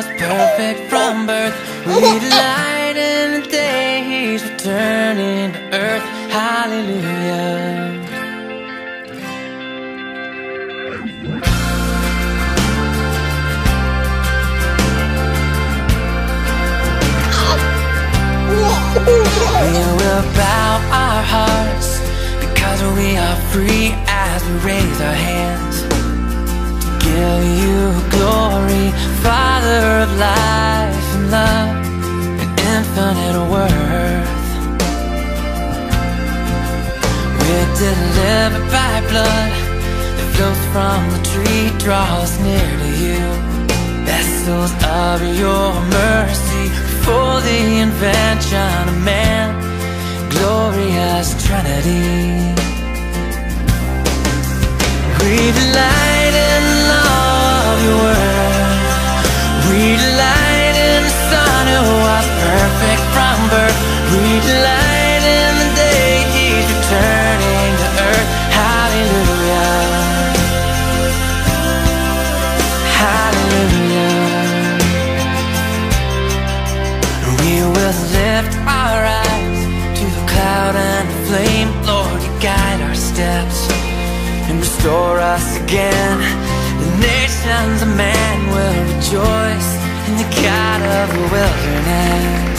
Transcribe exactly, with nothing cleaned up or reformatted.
was perfect from birth. We delight in the day He's returning to earth. Hallelujah. We will bow our hearts because we are free as we raise our hands to give you glory, Father of life and love and infinite worth. We're delivered by blood that flows from the tree, draws near to you. Vessels of your mercy for the invention of man, glorious Trinity. We delight in the law of your word. We delight in the Son who was perfect from birth. We delight in the day He's returning to earth. Hallelujah. Hallelujah. We will lift our eyes to the cloud and the flame. Lord, you guide our steps and restore us again. The nations of man will rejoice in the God of the wilderness.